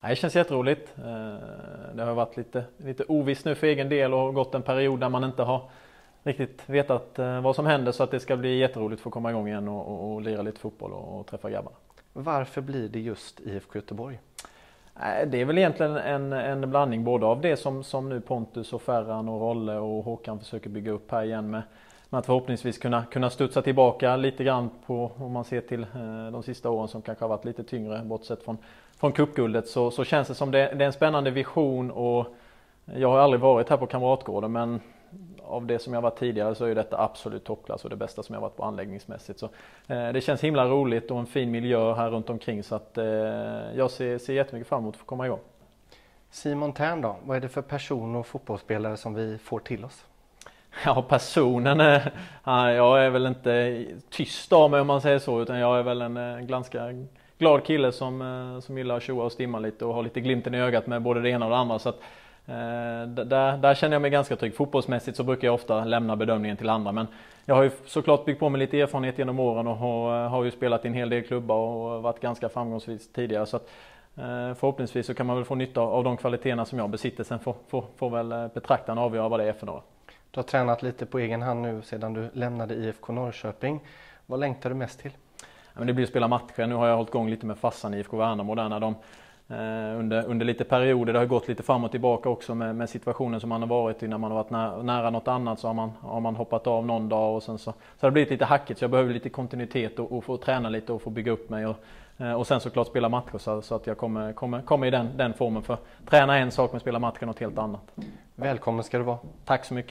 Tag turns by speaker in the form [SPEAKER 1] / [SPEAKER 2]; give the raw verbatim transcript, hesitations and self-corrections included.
[SPEAKER 1] Det känns jätteroligt. Det har varit lite, lite ovisst nu för egen del och gått en period där man inte har riktigt vetat vad som händer, så att det ska bli jätteroligt för att komma igång igen och, och, och lira lite fotboll och, och träffa grabbarna.
[SPEAKER 2] Varför blir det just I F K Göteborg?
[SPEAKER 1] Det är väl egentligen en, en blandning både av det som, som nu Pontus och Ferran och Rolle och Håkan försöker bygga upp här igen med, med att förhoppningsvis kunna, kunna studsa tillbaka lite grann på, om man ser till eh, de sista åren som kanske har varit lite tyngre bortsett från, från cupguldet, så, så känns det som det, det är en spännande vision. Och jag har aldrig varit här på Kamratgården, men av det som jag varit tidigare så är detta absolut toppklass och det bästa som jag varit på anläggningsmässigt. Så, eh, det känns himla roligt och en fin miljö här runt omkring, så att eh, jag ser, ser jättemycket fram emot att få komma igång.
[SPEAKER 2] Simon Thern då, vad är det för person och fotbollsspelare som vi får till oss?
[SPEAKER 1] Ja, personen är, jag är väl inte tyst av mig om man säger så, utan jag är väl en ganska glad kille som, som gillar att tjoa och stimma lite och ha lite glimten i ögat med både det ena och det andra. Så att, eh, där, där känner jag mig ganska trygg. Fotbollsmässigt så brukar jag ofta lämna bedömningen till andra, men jag har ju såklart byggt på mig lite erfarenhet genom åren och har, har ju spelat i en hel del klubbar och varit ganska framgångsvis tidigare. Så att, eh, förhoppningsvis så kan man väl få nytta av de kvaliteterna som jag besitter. Sen får, får, får väl betraktarna avgöra vad det är för några.
[SPEAKER 2] Du har tränat lite på egen hand nu sedan du lämnade I F K Norrköping. Vad längtar du mest till?
[SPEAKER 1] Ja, men det blir att spela matcher. Nu har jag hållit igång lite med Fassan i I F K Värnamo där när de eh, under, under lite perioder, det har gått lite fram och tillbaka också med, med situationen som man har varit i. När man har varit nära, nära något annat så har man, har man hoppat av någon dag och sen så, så har det blivit lite hackigt, så jag behöver lite kontinuitet och, och få träna lite och få bygga upp mig och, eh, och sen såklart spela matcher, så, så att jag kommer, kommer, kommer i den, den formen. För träna en sak men spela matcher något helt annat.
[SPEAKER 2] Välkommen ska du vara.
[SPEAKER 1] Tack så mycket.